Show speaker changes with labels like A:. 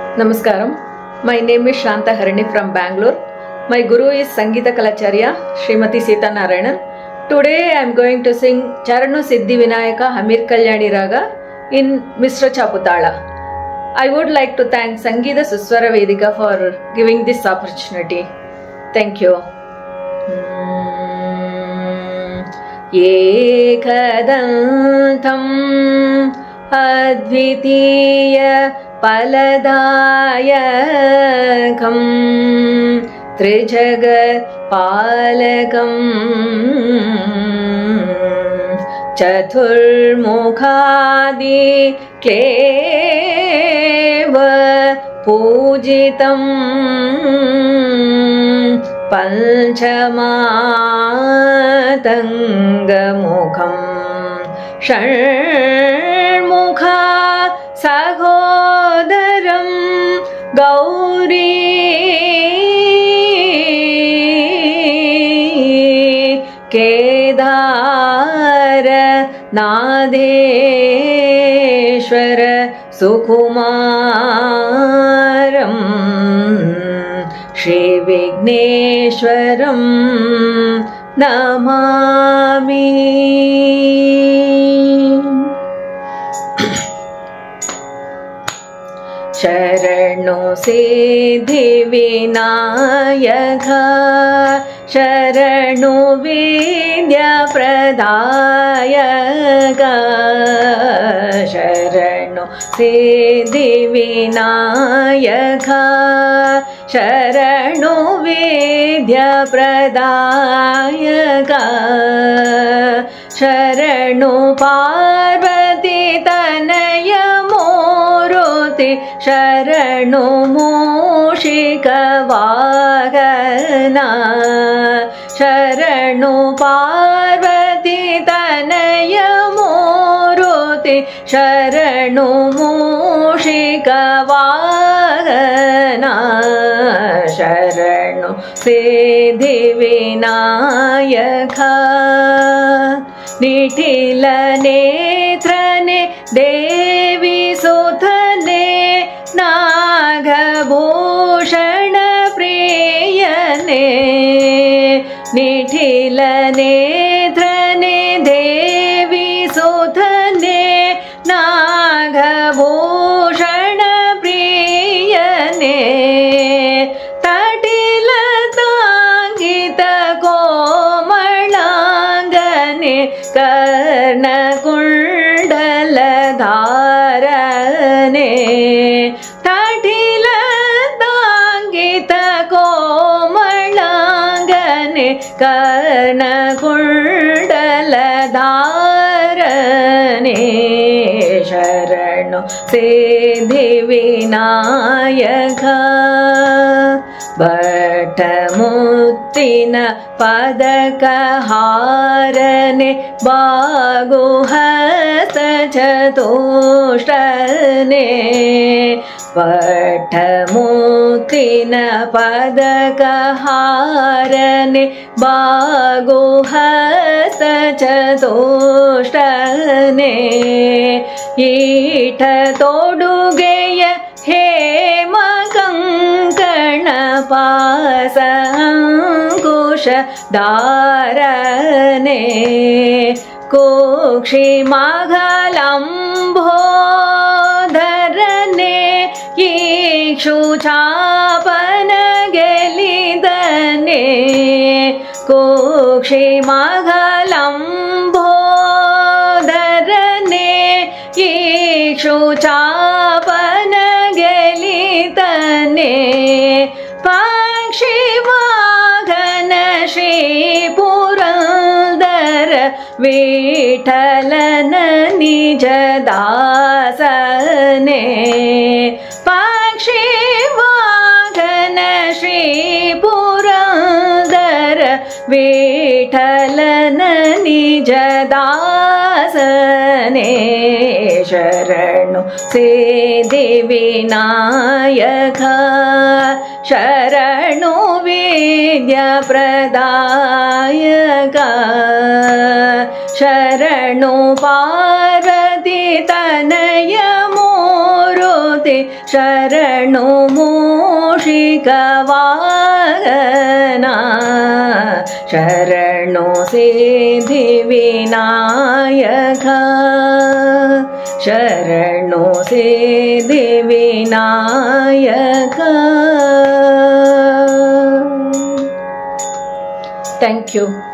A: Namaskaram. My name is Shanta Harini from Bangalore. My guru is Sangeeta Kalacharya, Srimati Sita Narayanan. Today I am going to sing Charanu Siddhi Vinayaka Hamir Kalyani Raga in Mr. Chaputala. I would like to thank Sangeeta Suswara Vedika for giving this opportunity. Thank you. Ekadantam Advitiya Paladayakam Trijagat Palakam Chaturmukhadi Kleva Pujitam Panchamatangamukham Sharmukha Sahodaram Gauri Kedara Nadeshwara Sukumaram Shri Vigneshwaram Namami. Sharanu Siddhi Vinayaka Sharanu Vidya Pradayaka Sharanu Siddhi Vinayaka Sharanu Vidya Pradayaka Sharanu Parvati Tanaya Muruti Sharanu Mushika Vahana Sharanu Parvati Tanaya Muruti Sharanu Mushika Vahana Sharanu Siddhi Vinayaka Nitila Netrane Devi Sutane Nagabhushana Priyane Nitila Netrane Devi Sutane Nagabhushana Priyane Tatila Tangita Komalangane Karna Kundala Dharane Tatila Tangita Komalangane Karna Kundala Dharane Sharanu Siddhi Vinayaka Bhattamuttina Padakaharane Baguhasta Chatushtane Bhattamuttina Padakaharane Baguhasta Chatushtane Ita Todugeya Hema Kankana Pasa Ankusha Dharane Kukshi Maghalambodharane Yikshu Chapana Gelidane Kukshi Maghalambodharane Yikshu Chapana Gelidane Pakshi Vagana Shri Purandara Vithalana Nijadasane Pakshi Vagana Shri Purandara Vithalana Nijadasane Sharanu Siddhi Vinayaka Sharanu Vidya Pradayaka Sharanu Parvati Tanaya Muruti ते शरणो मूषिकवाहना शरणो Siddhivinayaka शरणो Siddhivinayaka. Thank you.